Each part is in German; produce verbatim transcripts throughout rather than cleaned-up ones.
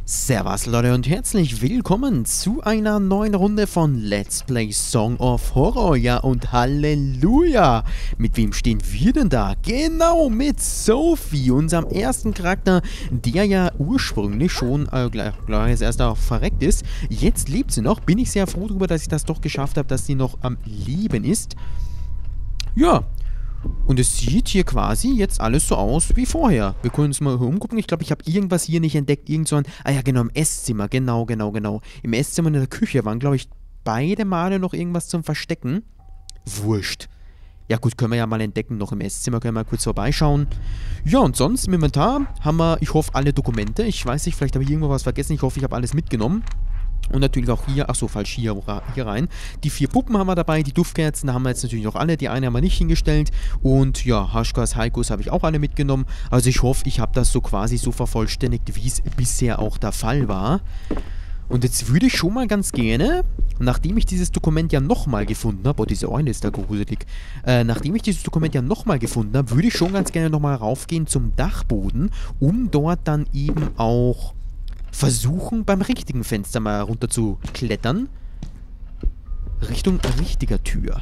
Servus Leute und herzlich willkommen zu einer neuen Runde von Let's Play Song of Horror. Ja und Halleluja! Mit wem stehen wir denn da? Genau, mit Sophie, unserem ersten Charakter, der ja ursprünglich schon äh, gleich, gleich als erster verreckt ist. Jetzt lebt sie noch. Bin ich sehr froh darüber, dass ich das doch geschafft habe, dass sie noch am Leben ist. Ja. Und es sieht hier quasi jetzt alles so aus wie vorher. Wir können uns mal hier umgucken. Ich glaube, ich habe irgendwas hier nicht entdeckt. Irgend so ein... Ah ja, genau, im Esszimmer. Genau, genau, genau. Im Esszimmer und in der Küche waren, glaube ich, beide Male noch irgendwas zum Verstecken. Wurscht. Ja gut, können wir ja mal entdecken. Noch im Esszimmer können wir mal kurz vorbeischauen. Ja, und sonst im Inventar haben wir, ich hoffe, alle Dokumente. Ich weiß nicht, vielleicht habe ich irgendwo was vergessen. Ich hoffe, ich habe alles mitgenommen. Und natürlich auch hier, ach so, falsch, hier, hier rein. Die vier Puppen haben wir dabei, die Duftkerzen haben wir jetzt natürlich noch alle, die eine haben wir nicht hingestellt. Und ja, Haschkas, Heikos habe ich auch alle mitgenommen. Also ich hoffe, ich habe das so quasi so vervollständigt, wie es bisher auch der Fall war. Und jetzt würde ich schon mal ganz gerne, nachdem ich dieses Dokument ja nochmal gefunden habe, oh, diese Eule ist da gruselig, äh, nachdem ich dieses Dokument ja nochmal gefunden habe, würde ich schon ganz gerne nochmal raufgehen zum Dachboden, um dort dann eben auch... versuchen, beim richtigen Fenster mal runter zu klettern. Richtung richtiger Tür.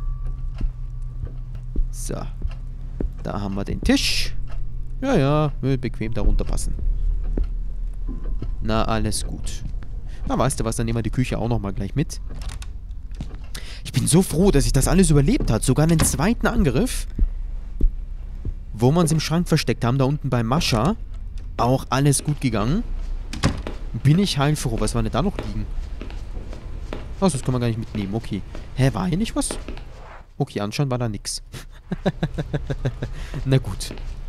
So. Da haben wir den Tisch. Ja, ja, will bequem da runterpassen. Na, alles gut. Na, weißt du was, dann nehmen wir die Küche auch nochmal gleich mit. Ich bin so froh, dass ich das alles überlebt hat. Sogar einen zweiten Angriff. Wo wir uns im Schrank versteckt haben, da unten bei Mascha. Auch alles gut gegangen. Bin ich heilfroh. Was war denn da noch liegen? Achso, das können wir gar nicht mitnehmen. Okay. Hä, war hier nicht was? Okay, anscheinend war da nix. Na gut.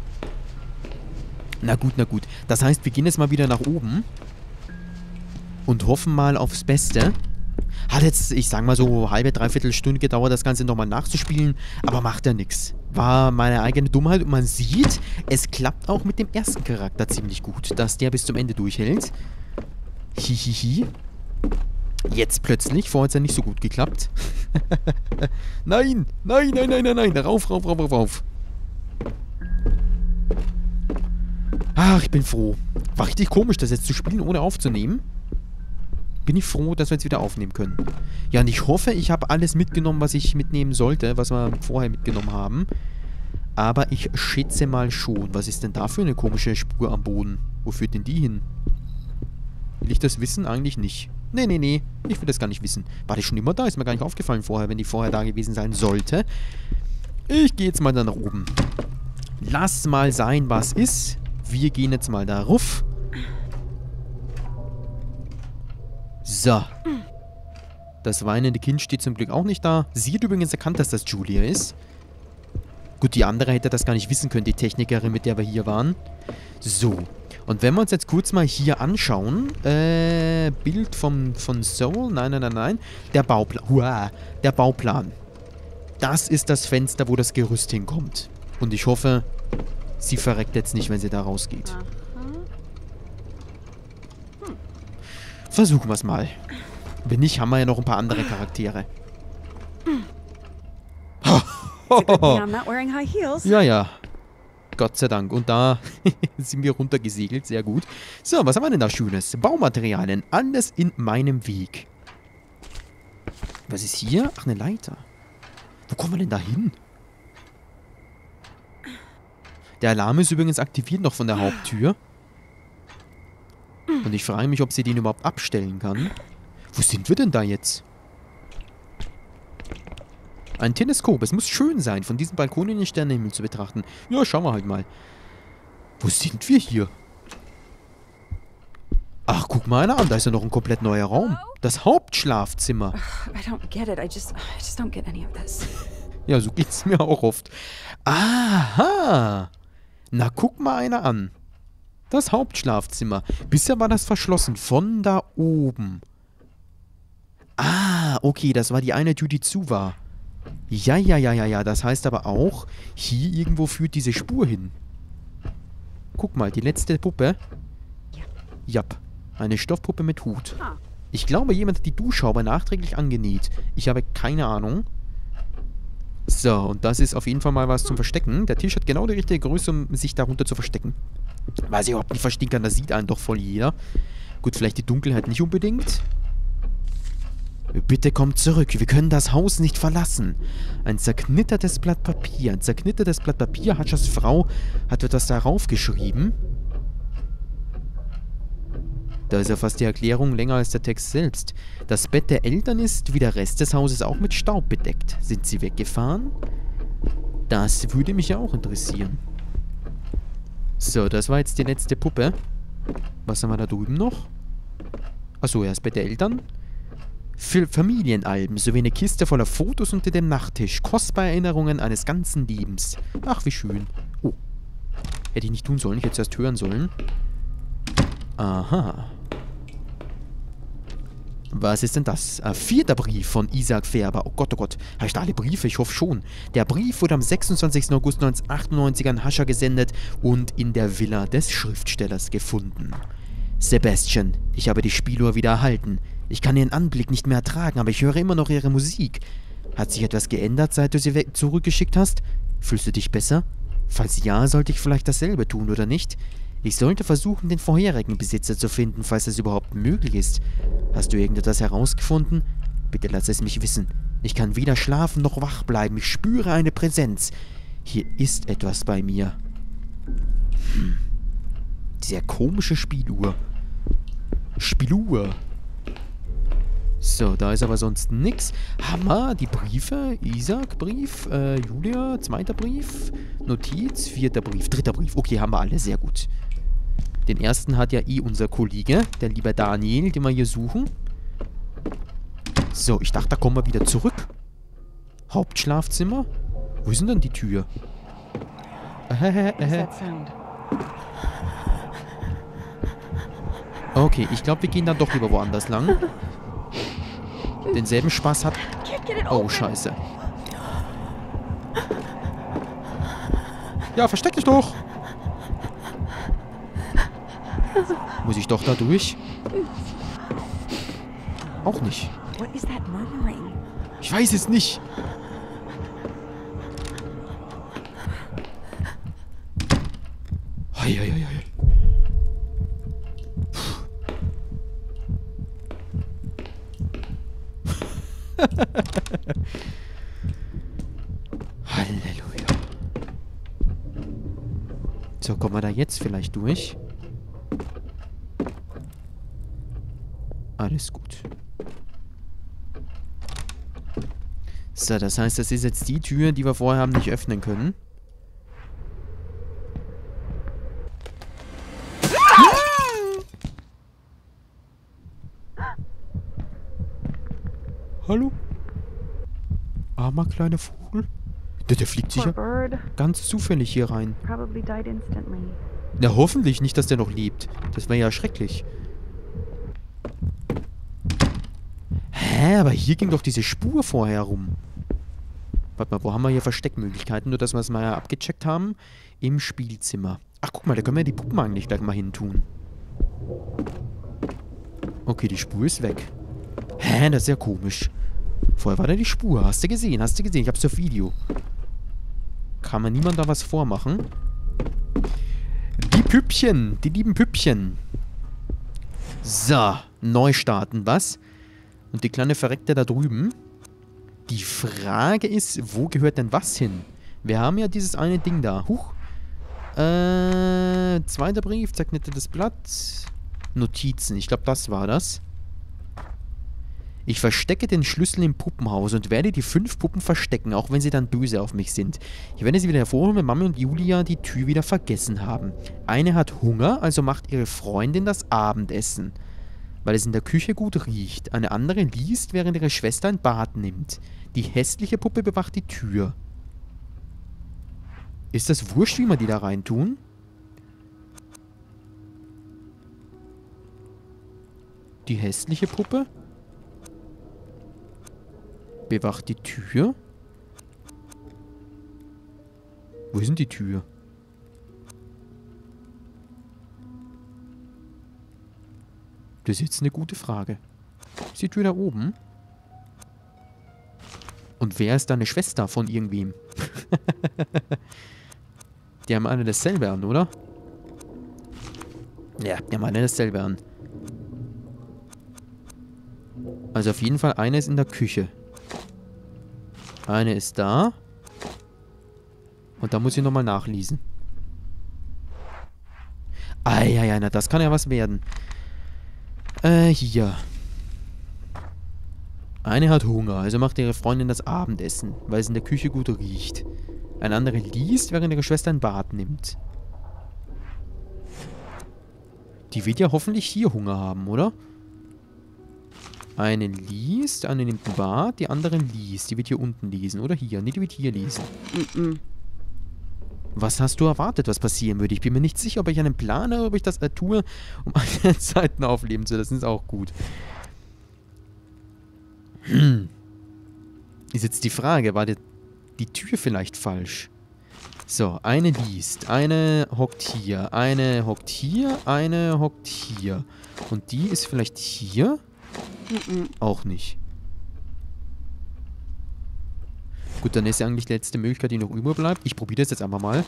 Na gut, na gut. Das heißt, wir gehen jetzt mal wieder nach oben. Und hoffen mal aufs Beste. Hat jetzt, ich sag mal so, halbe, dreiviertel Stunde gedauert, das Ganze nochmal nachzuspielen. Aber macht ja nichts. War meine eigene Dummheit. Und man sieht, es klappt auch mit dem ersten Charakter ziemlich gut. Dass der bis zum Ende durchhält. Hihihi. Jetzt plötzlich. Vorher hat es ja nicht so gut geklappt. Nein! Nein, nein, nein, nein, nein. Rauf, rauf, rauf, rauf, rauf. Ach, ich bin froh. War richtig komisch, das jetzt zu spielen, ohne aufzunehmen. Bin ich froh, dass wir jetzt wieder aufnehmen können. Ja, und ich hoffe, ich habe alles mitgenommen, was ich mitnehmen sollte, was wir vorher mitgenommen haben. Aber ich schätze mal schon. Was ist denn da für eine komische Spur am Boden? Wo führt denn die hin? Will ich das wissen? Eigentlich nicht. Nee, nee, nee. Ich will das gar nicht wissen. War die schon immer da? Ist mir gar nicht aufgefallen vorher, wenn die vorher da gewesen sein sollte. Ich gehe jetzt mal da nach oben. Lass mal sein, was ist. Wir gehen jetzt mal da rauf. So. Das weinende Kind steht zum Glück auch nicht da. Sie hat übrigens erkannt, dass das Julia ist. Gut, die andere hätte das gar nicht wissen können, die Technikerin, mit der wir hier waren. So. Und wenn wir uns jetzt kurz mal hier anschauen, äh, Bild vom, von Soul, nein, nein, nein, nein, der Bauplan, Uah, der Bauplan. Das ist das Fenster, wo das Gerüst hinkommt. Und ich hoffe, sie verreckt jetzt nicht, wenn sie da rausgeht. Versuchen wir es mal. Wenn nicht, haben wir ja noch ein paar andere Charaktere. Ja, ja. Gott sei Dank. Und da sind wir runtergesegelt. Sehr gut. So, was haben wir denn da Schönes? Baumaterialien. Alles in meinem Weg. Was ist hier? Ach, eine Leiter. Wo kommen wir denn da hin? Der Alarm ist übrigens aktiviert noch von der Haupttür. Und ich frage mich, ob sie den überhaupt abstellen kann. Wo sind wir denn da jetzt? Ein Teleskop. Es muss schön sein, von diesem Balkon in den Sternenhimmel zu betrachten. Ja, schauen wir halt mal. Wo sind wir hier? Ach, guck mal einer an. Da ist ja noch ein komplett neuer Raum. Das Hauptschlafzimmer. Ja, so geht's mir auch oft. Aha. Na, guck mal einer an. Das Hauptschlafzimmer. Bisher war das verschlossen. Von da oben. Ah, okay. Das war die eine Tür, die zu war. Ja, ja, ja, ja, ja. Das heißt aber auch, hier irgendwo führt diese Spur hin. Guck mal, die letzte Puppe. Jap. Eine Stoffpuppe mit Hut. Ich glaube, jemand hat die Duschhaube nachträglich angenäht. Ich habe keine Ahnung. So, und das ist auf jeden Fall mal was zum Verstecken. Der Tisch hat genau die richtige Größe, um sich darunter zu verstecken. Weiß ich überhaupt nicht verstehen kann, das sieht einen doch voll jeder. Gut, vielleicht die Dunkelheit nicht unbedingt. Bitte kommt zurück, wir können das Haus nicht verlassen. Ein zerknittertes Blatt Papier. Ein zerknittertes Blatt Papier. Haschas Frau hat etwas darauf geschrieben. Da ist ja fast die Erklärung länger als der Text selbst. Das Bett der Eltern ist, wie der Rest des Hauses, auch mit Staub bedeckt. Sind sie weggefahren? Das würde mich ja auch interessieren. So, das war jetzt die letzte Puppe. Was haben wir da drüben noch? Achso, ja, das Bett der Eltern. Für Familienalben sowie eine Kiste voller Fotos unter dem Nachttisch. Kostbare Erinnerungen eines ganzen Lebens. Ach, wie schön. Oh. Hätte ich nicht tun sollen. Ich hätte es erst hören sollen. Aha. Was ist denn das? Ein vierter Brief von Isaac Färber. Oh Gott, oh Gott. Habe ich da alle Briefe? Ich hoffe schon. Der Brief wurde am sechsundzwanzigsten August neunzehnhundertachtundneunzig an Hascher gesendet und in der Villa des Schriftstellers gefunden. Sebastian, ich habe die Spieluhr wieder erhalten. Ich kann ihren Anblick nicht mehr ertragen, aber ich höre immer noch ihre Musik. Hat sich etwas geändert, seit du sie weg zurückgeschickt hast? Fühlst du dich besser? Falls ja, sollte ich vielleicht dasselbe tun, oder nicht? Ich sollte versuchen, den vorherigen Besitzer zu finden, falls es überhaupt möglich ist. Hast du irgendetwas herausgefunden? Bitte lass es mich wissen. Ich kann weder schlafen noch wach bleiben. Ich spüre eine Präsenz. Hier ist etwas bei mir. Hm. Sehr komische Spieluhr. Spieluhr. So, da ist aber sonst nichts. Hammer, die Briefe. Isaac, Brief. Äh, Julia, zweiter Brief. Notiz, vierter Brief, dritter Brief. Okay, haben wir alle. Sehr gut. Den ersten hat ja eh unser Kollege, der liebe Daniel, den wir hier suchen. So, ich dachte, da kommen wir wieder zurück. Hauptschlafzimmer. Wo ist denn dann die Tür? Äh, äh, äh. Okay, ich glaube, wir gehen dann doch lieber woanders lang. Denselben Spaß hat... Oh, scheiße. Ja, versteck dich doch! Muss ich doch da durch? Auch nicht. Ich weiß es nicht. Hei, hei, hei. Halleluja. So, kommen wir da jetzt vielleicht durch? Alles gut. So, das heißt, das ist jetzt die Tür, die wir vorher haben nicht öffnen können. Hallo? Armer kleiner Vogel. Der, der fliegt sicher ganz zufällig hier rein. Na, hoffentlich nicht, dass der noch lebt. Das wäre ja schrecklich. Hä, aber hier ging doch diese Spur vorher rum. Warte mal, wo haben wir hier Versteckmöglichkeiten? Nur, dass wir es mal abgecheckt haben. Im Spielzimmer. Ach, guck mal, da können wir die Puppen eigentlich gleich mal hin tun. Okay, die Spur ist weg. Hä, das ist ja komisch. Vorher war da die Spur. Hast du gesehen? Hast du gesehen? Ich hab's auf Video. Kann man niemand da was vormachen? Die Püppchen. Die lieben Püppchen. So. Neu starten, was? Und die kleine Verreckte da drüben. Die Frage ist, wo gehört denn was hin? Wir haben ja dieses eine Ding da. Huch. Äh, zweiter Brief, zerknittertes Blatt. Notizen. Ich glaube, das war das. Ich verstecke den Schlüssel im Puppenhaus und werde die fünf Puppen verstecken, auch wenn sie dann böse auf mich sind. Ich werde sie wieder hervorholen, wenn Mami und Julia die Tür wieder vergessen haben. Eine hat Hunger, also macht ihre Freundin das Abendessen, weil es in der Küche gut riecht. Eine andere liest, während ihre Schwester ein Bad nimmt. Die hässliche Puppe bewacht die Tür. Ist das wurscht, wie wir die da reintun? Die hässliche Puppe bewacht die Tür. Wo ist denn die Tür? Das ist jetzt eine gute Frage. Ist die Tür da oben? Und wer ist da eine Schwester von irgendwem? Die haben alle dasselbe an, oder? Ja, die haben alle dasselbe an. Also auf jeden Fall eine ist in der Küche. Eine ist da. Und da muss ich nochmal nachlesen. Ah, ja, ja, na, das kann ja was werden. Äh, hier. Eine hat Hunger, also macht ihre Freundin das Abendessen, weil es in der Küche gut riecht. Eine andere liest, während ihre Schwester ein Bad nimmt. Die wird ja hoffentlich hier Hunger haben, oder? Eine liest, eine nimmt ein Bad, die andere liest. Die wird hier unten lesen, oder hier? Nee, die wird hier lesen. Mm-mm. Was hast du erwartet, was passieren würde? Ich bin mir nicht sicher, ob ich einen Plan habe, ob ich das äh, tue, um alle Zeiten aufleben zu lassen. Das ist auch gut. Hm. Ist jetzt die Frage, war die, die Tür vielleicht falsch? So, eine liest, eine hockt hier, eine hockt hier, eine hockt hier. Und die ist vielleicht hier? Mm-mm. Auch nicht. Gut, dann ist ja eigentlich die letzte Möglichkeit, die noch überbleibt. Ich probiere das jetzt einfach mal.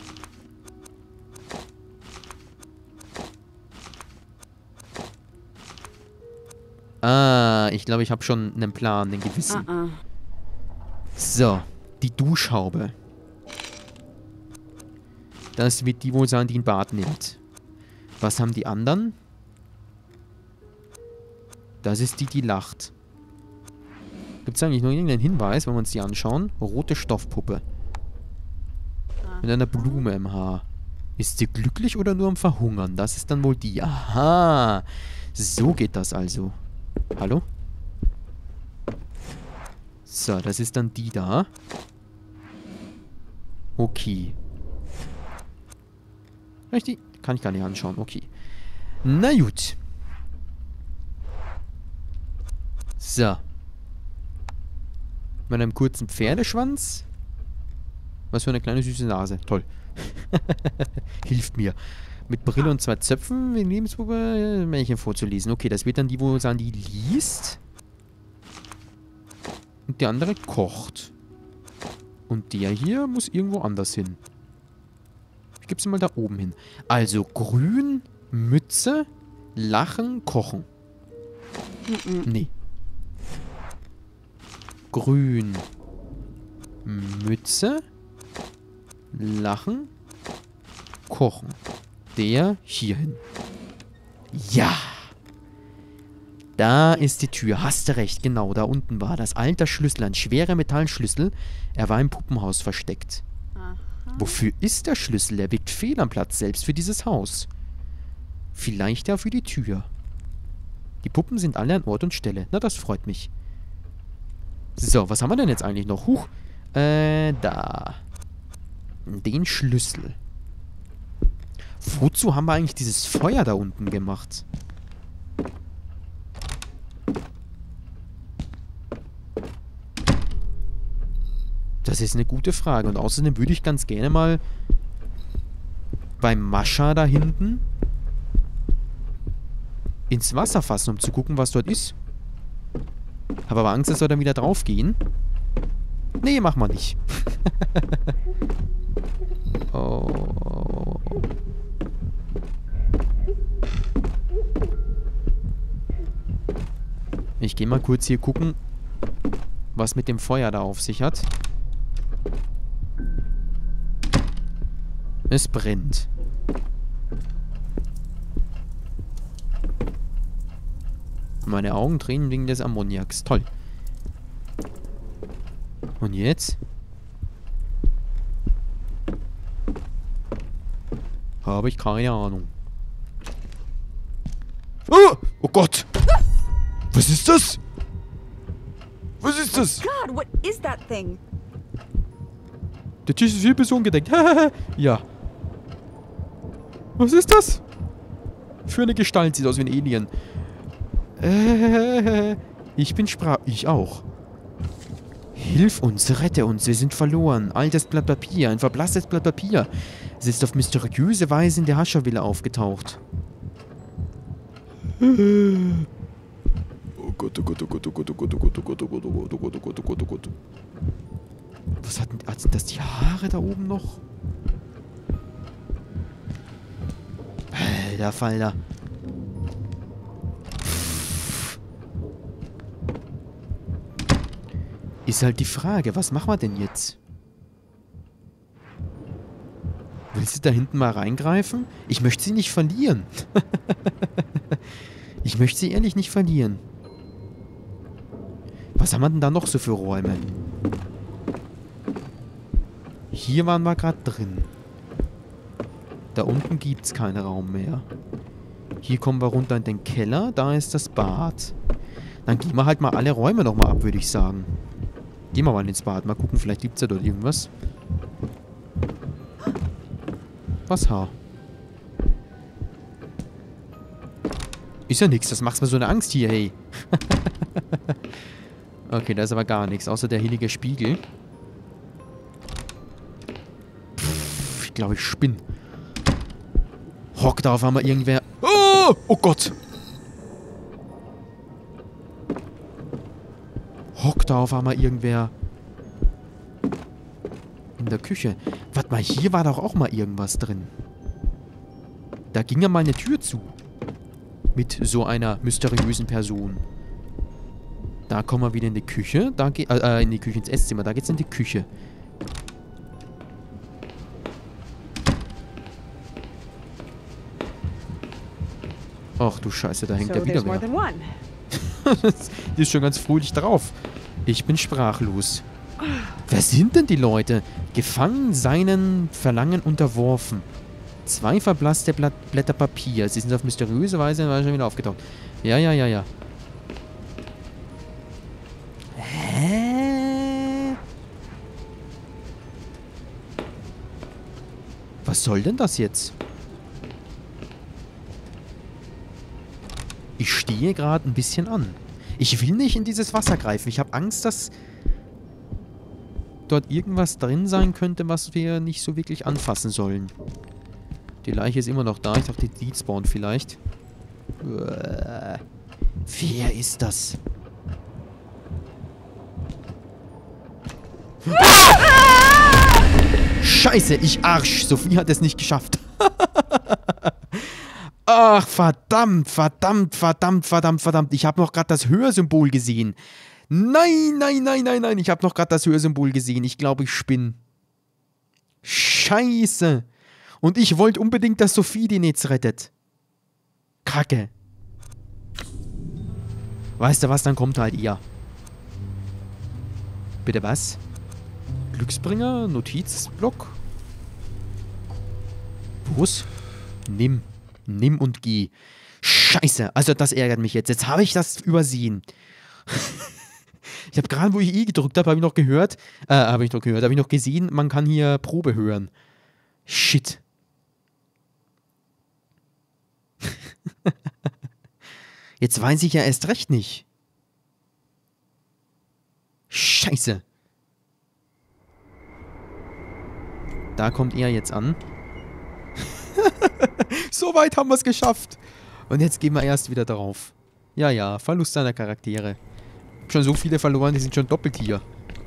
Ah, ich glaube, ich habe schon einen Plan, einen gewissen. Uh-uh. So, die Duschhaube. Das wird die wohl sein, die ein Bad nimmt. Was haben die anderen? Das ist die, die lacht. Gibt es eigentlich noch irgendeinen Hinweis, wenn wir uns die anschauen? Rote Stoffpuppe. Mit einer Blume im Haar. Ist sie glücklich oder nur am Verhungern? Das ist dann wohl die. Aha. So geht das also. Hallo? So, das ist dann die da. Okay. Richtig? Kann ich gar nicht anschauen. Okay. Na gut. So. Mit einem kurzen Pferdeschwanz. Was für eine kleine süße Nase. Toll. Hilft mir. Mit Brille und zwei Zöpfen, wie Lebenspuppe, Märchen vorzulesen. Okay, das wird dann die, wo sagen, die liest. Und die andere kocht. Und der hier muss irgendwo anders hin. Ich gebe sie mal da oben hin. Also grün, Mütze, lachen, kochen. Mm-mm. Nee. Grün, Mütze, lachen, kochen. Der hierhin. Ja. Da ist die Tür. Hast du recht. Genau, da unten war das. Alter Schlüssel, ein schwerer Metallschlüssel. Er war im Puppenhaus versteckt. Aha. Wofür ist der Schlüssel? Er wirkt fehl am Platz, selbst für dieses Haus. Vielleicht ja für die Tür. Die Puppen sind alle an Ort und Stelle. Na, das freut mich. So, was haben wir denn jetzt eigentlich noch? Huch. Äh, da. Den Schlüssel. Wozu haben wir eigentlich dieses Feuer da unten gemacht? Das ist eine gute Frage. Und außerdem würde ich ganz gerne mal beim Mascha da hinten ins Wasser fassen, um zu gucken, was dort ist. Habe aber Angst, dass wir dann wieder drauf gehen. Nee, mach mal nicht. Oh. Ich gehe mal kurz hier gucken, was mit dem Feuer da auf sich hat. Es brennt. Meine Augen tränen wegen des Ammoniaks. Toll. Und jetzt? Habe ich keine Ahnung. Oh, oh Gott! Was ist das? Was ist das? God, what is that thing? Der Tisch ist vier Personen gedeckt. Ja. Was ist das? Für eine Gestalt. Sieht aus wie ein Alien. Äh, ich bin sprach... Ich auch. Hilf uns, rette uns, wir sind verloren. Altes Blatt Papier, ein verblasstes Blatt Papier. Es ist auf mysteriöse Weise in der Haschervilla aufgetaucht. Oh Gott, oh Gott, oh Gott, oh Gott, oh Gott, oh Gott, oh Gott, oh Gott, oh Gott, oh Gott, oh Gott, oh Gott, oh Gott. Was hat denn... Sind das die Haare da oben noch? Alter Falter. Ist halt die Frage, was machen wir denn jetzt? Willst du da hinten mal reingreifen? Ich möchte sie nicht verlieren. Ich möchte sie ehrlich nicht verlieren. Was haben wir denn da noch so für Räume? Hier waren wir gerade drin. Da unten gibt es keinen Raum mehr. Hier kommen wir runter in den Keller. Da ist das Bad. Dann gehen wir halt mal alle Räume nochmal ab, würde ich sagen. Gehen wir mal ins Bad. Mal gucken, vielleicht gibt es ja dort irgendwas. Was, ha? Ist ja nichts. Das macht mir so eine Angst hier, hey. Okay, da ist aber gar nichts. Außer der heilige Spiegel. Pff, ich glaube, ich spinne. Hock, da auf einmal irgendwer... Oh, oh Gott! Hock, da auf einmal irgendwer... in der Küche. Warte mal, hier war doch auch mal irgendwas drin. Da ging ja mal eine Tür zu. Mit so einer mysteriösen Person. Da kommen wir wieder in die Küche. Da geht... Äh, in die Küche, ins Esszimmer. Da geht's in die Küche. Ach du Scheiße, da hängt ja wieder wer. Die ist schon ganz fröhlich drauf. Ich bin sprachlos. Wer sind denn die Leute? Gefangen seinen Verlangen unterworfen. Zwei verblasste Blatt Blätter Papier. Sie sind auf mysteriöse Weise schon wieder aufgetaucht. Ja, ja, ja, ja. Hä? Was soll denn das jetzt? Ich stehe gerade ein bisschen an. Ich will nicht in dieses Wasser greifen. Ich habe Angst, dass dort irgendwas drin sein könnte, was wir nicht so wirklich anfassen sollen. Die Leiche ist immer noch da. Ich dachte, die Leadspawn vielleicht. Uah. Wer ist das? Ah! Scheiße, ich Arsch. Sophie hat es nicht geschafft. Ach, verdammt, verdammt, verdammt, verdammt, verdammt. Ich habe noch gerade das Hörsymbol gesehen. Nein, nein, nein, nein, nein. Ich habe noch gerade das Hörsymbol gesehen. Ich glaube, ich spinne. Scheiße. Und ich wollte unbedingt, dass Sophie den jetzt rettet. Kacke. Weißt du was, dann kommt halt ihr. Bitte was? Glücksbringer, Notizblock. Wo's? Nimm. Nimm und geh. Scheiße, also das ärgert mich jetzt. Jetzt habe ich das übersehen. Ich habe gerade, wo ich E gedrückt habe, habe ich noch gehört, äh, habe ich noch gehört, habe ich noch gesehen, man kann hier Probe hören. Shit. Jetzt weiß ich ja erst recht nicht. Scheiße. Da kommt er jetzt an. So weit haben wir es geschafft. Und jetzt gehen wir erst wieder drauf. Ja, ja, Verlust seiner Charaktere. Schon so viele verloren, die sind schon doppelt hier.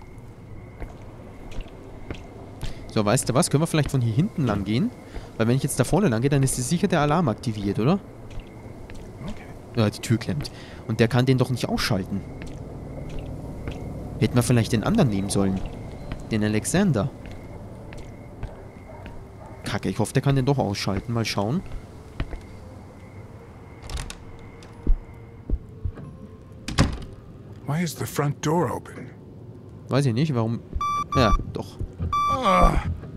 So, weißt du was? Können wir vielleicht von hier hinten lang gehen? Weil wenn ich jetzt da vorne lang gehe, dann ist sicher der Alarm aktiviert, oder? Okay. Ja, die Tür klemmt. Und der kann den doch nicht ausschalten. Hätten wir vielleicht den anderen nehmen sollen. Den Alexander. Kacke, ich hoffe, der kann den doch ausschalten. Mal schauen. Why is the front door open? Weiß ich nicht, warum... Ja, doch. Ah.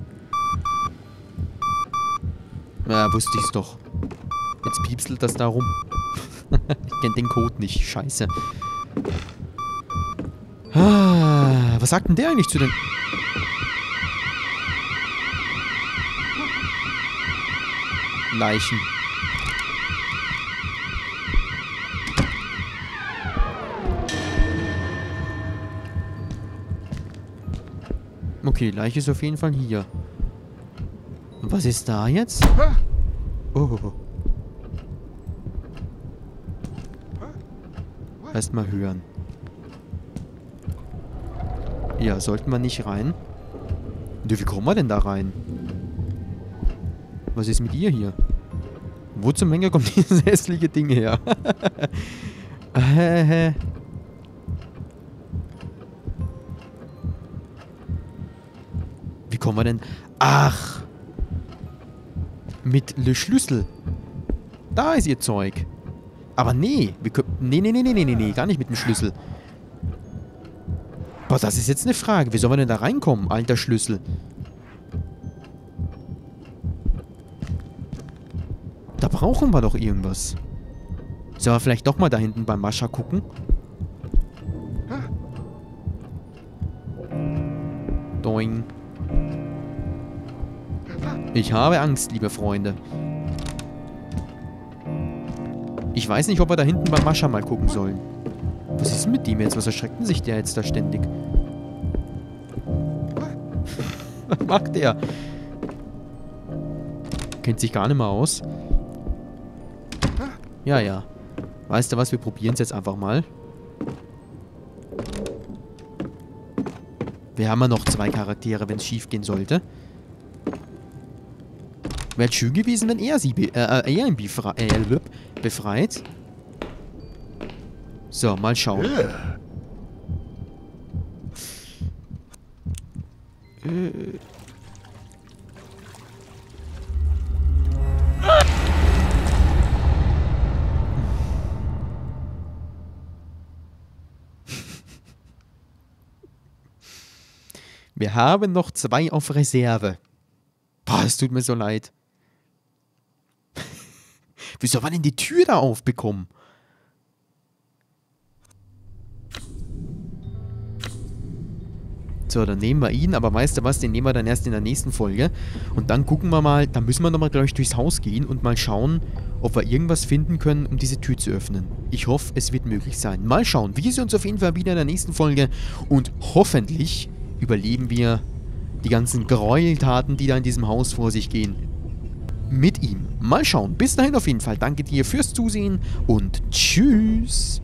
Ja, wusste ich's doch. Jetzt piepselt das da rum. Ich kenn den Code nicht. Scheiße. Ah, was sagt denn der eigentlich zu den... Leichen? Okay, die Leiche ist auf jeden Fall hier. Und was ist da jetzt? Oh. Erstmal hören. Ja, sollten wir nicht rein? Ja, wie kommen wir denn da rein? Was ist mit ihr hier? Wo zum Henker kommt dieses hässliche Ding her? kommen wir denn... Ach! Mit Le Schlüssel. Da ist ihr Zeug. Aber nee, wir können... Nee, nee, nee, nee, nee, nee, nee, gar nicht mit dem Schlüssel. Boah, das ist jetzt eine Frage. Wie sollen wir denn da reinkommen, alter Schlüssel? Da brauchen wir doch irgendwas. Sollen wir vielleicht doch mal da hinten bei Mascha gucken? Doing. Ich habe Angst, liebe Freunde. Ich weiß nicht, ob wir da hinten bei Mascha mal gucken sollen. Was ist denn mit dem jetzt? Was erschreckt denn sich der jetzt da ständig? Was macht der? Kennt sich gar nicht mehr aus. Ja, ja. Weißt du was? Wir probieren es jetzt einfach mal. Wir haben ja noch zwei Charaktere, wenn es schief gehen sollte. Wäre schön gewesen, wenn er sie be äh, er ihn befre äh, befreit. So, mal schauen. Äh. Wir haben noch zwei auf Reserve. Boah, es tut mir so leid. Wie soll man denn die Tür da aufbekommen? So, dann nehmen wir ihn, aber weißt du was, den nehmen wir dann erst in der nächsten Folge. Und dann gucken wir mal, dann müssen wir nochmal, glaube ich, durchs Haus gehen und mal schauen, ob wir irgendwas finden können, um diese Tür zu öffnen. Ich hoffe, es wird möglich sein. Mal schauen. Wir sehen uns auf jeden Fall wieder in der nächsten Folge und hoffentlich überleben wir die ganzen Gräueltaten, die da in diesem Haus vor sich gehen. Mit ihm. Mal schauen. Bis dahin auf jeden Fall. Danke dir fürs Zusehen und tschüss.